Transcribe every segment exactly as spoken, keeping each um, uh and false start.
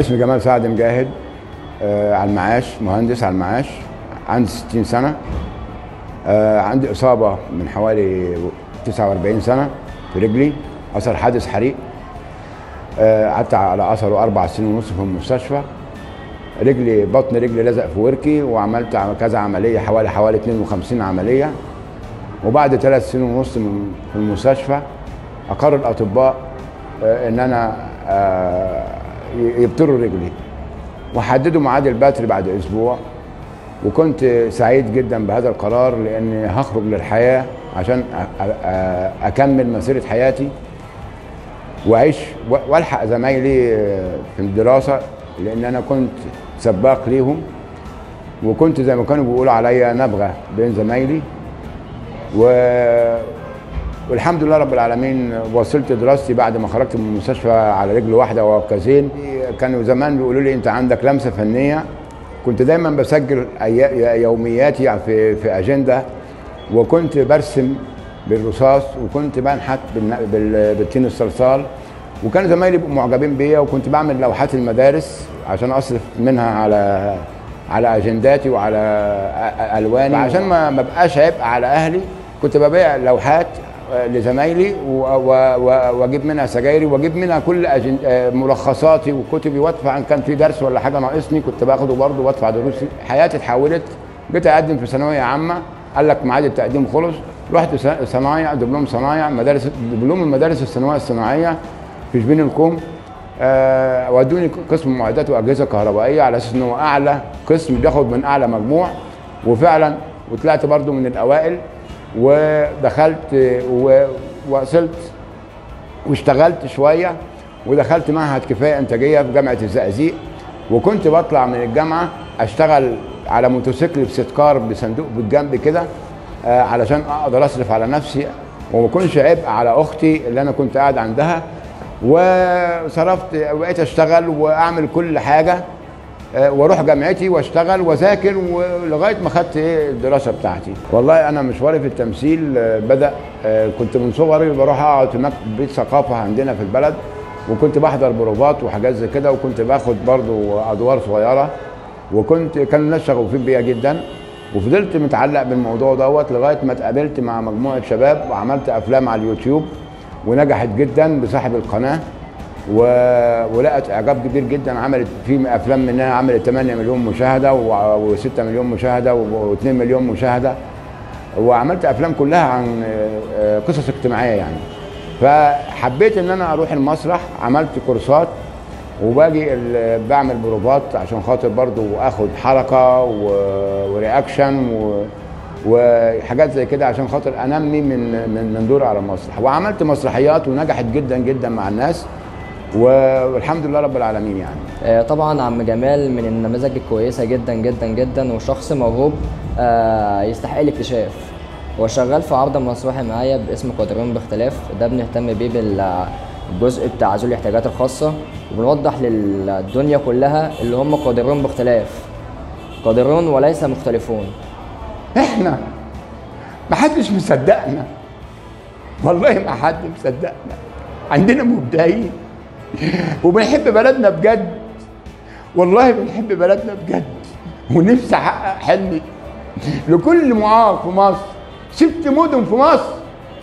اسمي جمال سعد مجاهد، آه على المعاش، مهندس على المعاش، عندي ستين سنة. آه عندي إصابة من حوالي تسعة وأربعين سنة في رجلي، أثر حادث حريق. قعدت آه على أثره أربع سنين ونص في المستشفى. رجلي بطن رجلي لزق في وركي، وعملت كذا عملية، حوالي حوالي اتنين وخمسين عملية. وبعد ثلاث سنين ونص من في المستشفى أقر الأطباء آه إن أنا آه يبتروا رجلي، وحددوا ميعاد البتر بعد اسبوع. وكنت سعيد جدا بهذا القرار، لاني هخرج للحياه عشان اكمل مسيره حياتي واعيش والحق زمايلي في الدراسه، لان انا كنت سباق ليهم، وكنت زي ما كانوا بيقولوا عليا نبغه بين زمايلي. و والحمد لله رب العالمين وصلت دراستي بعد ما خرجت من المستشفى على رجل واحده وعكازين. كانوا زمان بيقولوا لي انت عندك لمسه فنيه. كنت دايما بسجل يومياتي في في اجنده، وكنت برسم بالرصاص، وكنت بنحت بالتين الصلصال، وكانوا زمايلي معجبين بيا. وكنت بعمل لوحات المدارس عشان اصرف منها على على اجنداتي وعلى الواني، عشان ما ما بقاش عبء على اهلي. كنت ببيع لوحات لزمايلي واجيب منها سجايري، واجيب منها كل ملخصاتي وكتبي، وادفع ان كان في درس ولا حاجه ناقصني كنت باخده برضه وادفع دروسي. حياتي اتحولت. جيت اقدم في ثانويه عامه، قال لك ميعاد التقديم خلص. رحت صنايع، دبلوم صنايع، مدارس دبلوم المدارس الثانويه الصناعيه في شبين الكوم. أه ودوني قسم معدات واجهزه كهربائيه على اساس انه اعلى قسم بياخد من اعلى مجموع، وفعلا وطلعت برضه من الاوائل. ودخلت ووصلت واشتغلت شويه، ودخلت معهد كفايه انتاجيه في جامعه الزقازيق. وكنت بطلع من الجامعه اشتغل على موتوسيكل بستكار بصندوق بالجنب كده، آه علشان اقدر اصرف على نفسي وما اكونش عبء على اختي اللي انا كنت قاعد عندها. وصرفت وبقيت اشتغل واعمل كل حاجه، واروح جامعتي واشتغل واذاكر ولغايه ما خدت ايه الدراسه بتاعتي. والله انا مشواري في التمثيل بدا، كنت من صغري بروح اقعد في بيت ثقافه عندنا في البلد، وكنت بحضر بروفات وحاجات زي كده، وكنت باخد برضو ادوار صغيره، وكنت كان الناس شغوفين بيا جدا. وفضلت متعلق بالموضوع دوت لغايه ما اتقابلت مع مجموعه شباب وعملت افلام على اليوتيوب، ونجحت جدا بصاحب القناه، و... ولقت اعجاب كبير جدا. عملت في افلام منها عملت ثمانية مليون مشاهده و6 مليون مشاهده و2 مليون مشاهده، وعملت افلام كلها عن قصص اجتماعيه يعني. فحبيت ان انا اروح المسرح، عملت كورسات وباجي بعمل بروفات عشان خاطر برضو اخد حركه و... ورياكشن و... وحاجات زي كده عشان خاطر انمي من من من دوري على المسرح. وعملت مسرحيات ونجحت جدا جدا مع الناس، والحمد لله رب العالمين يعني. طبعا عم جمال من النماذج الكويسه جدا جدا جدا، وشخص موهوب يستحق الاكتشاف. هو شغال في عرض مسرحي معايا باسم قادرون باختلاف، ده بنهتم بيه بالجزء بتاع ذوي الاحتياجات الخاصه، وبنوضح للدنيا كلها اللي هم قادرون باختلاف، قادرون وليس مختلفون. احنا ما حدش مصدقنا، والله ما حد مصدقنا. عندنا مبدعين وبنحب بلدنا بجد، والله بنحب بلدنا بجد، ونفسي احقق حلمي لكل معاق في مصر. ست مدن في مصر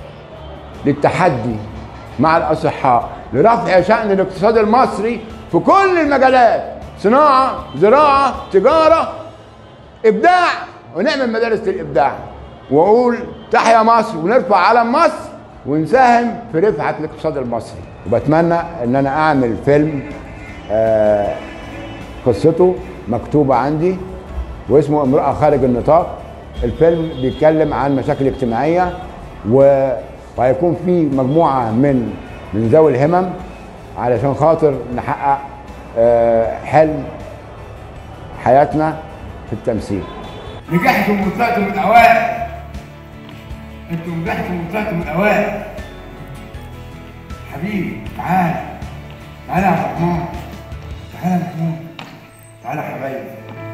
للتحدي مع الاصحاء لرفع شأن الاقتصاد المصري في كل المجالات، صناعه، زراعه، تجاره، ابداع، ونعمل مدارس الابداع. واقول تحيا مصر، ونرفع علم مصر، ونساهم في رفعه الاقتصاد المصري. وبتمنى ان انا اعمل فيلم آه قصته مكتوبه عندي واسمه امراه خارج النطاق. الفيلم بيتكلم عن مشاكل اجتماعيه، وهيكون فيه مجموعه من من ذوي الهمم علشان خاطر نحقق آه حلم حياتنا في التمثيل. نجحتوا وطلعتوا من الاوائل، انتوا نجحتوا وطلعتوا من الاوائل. حبيبي تعال تعال يا عبد الرحمن، تعال يا محمود، تعال يا حبايبي.